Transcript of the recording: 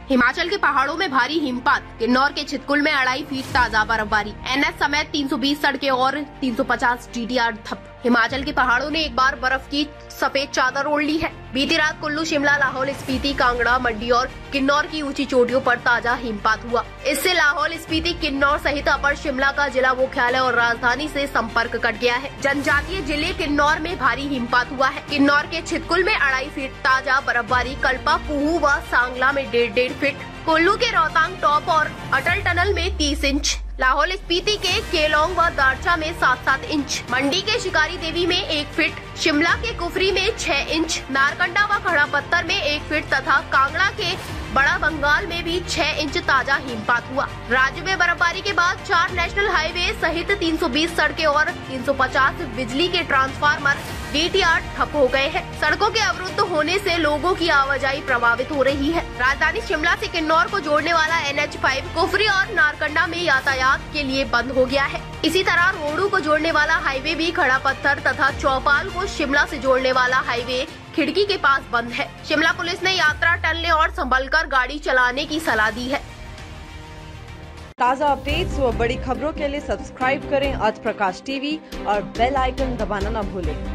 हिमाचल के पहाड़ों में भारी हिमपात, किन्नौर के छितकुल में 2.5 फीट ताजा बर्फबारी, एनएच समेत 320 सड़कें और 350 डीटीआर ठप। हिमाचल के पहाड़ों ने एक बार बर्फ की सफेद चादर ओढ़ ली है। बीती रात कुल्लू, शिमला, लाहौल स्पीति, कांगड़ा, मंडी और किन्नौर की ऊंची चोटियों पर ताजा हिमपात हुआ। इससे लाहौल स्पीति, किन्नौर सहित अपर शिमला का जिला मुख्यालय और राजधानी से संपर्क कट गया है। जनजातीय जिले किन्नौर में भारी हिमपात हुआ है। किन्नौर के छितकुल में 2.5 फीट ताजा बर्फबारी, कल्पा, पूहू व सांगला में 1.5 फीट, कुल्लू के रोहतांग टॉप और अटल टनल में 30 इंच, लाहौल स्पीति के केलोंग व दारचा में 7-7 इंच, मंडी के शिकारी देवी में 1 फीट, शिमला के कुफरी में 6 इंच, नारकंडा व खड़ा पत्थर में 1 फीट तथा कांगड़ा के बड़ा बंगाल में भी 6 इंच ताजा हिमपात हुआ। राज्य में बर्फबारी के बाद 4 नेशनल हाईवे सहित 320 सड़कें और 350 बिजली के ट्रांसफार्मर डीटीआर ठप हो गए हैं। सड़कों के अवरुद्ध होने से लोगों की आवाजाही प्रभावित हो रही है। राजधानी शिमला से किन्नौर को जोड़ने वाला NH 5 कुफरी और नारकंडा में यातायात के लिए बंद हो गया है। इसी तरह रोडू को जोड़ने वाला हाईवे भी खड़ा पत्थर तथा चौपाल को शिमला से जोड़ने वाला हाईवे खिड़की के पास बंद है। शिमला पुलिस ने यात्रा टलने और संभलकर गाड़ी चलाने की सलाह दी है। ताज़ा अपडेट्स व बड़ी खबरों के लिए सब्सक्राइब करें आज प्रकाश टीवी और बेल आइकन दबाना न भूलें।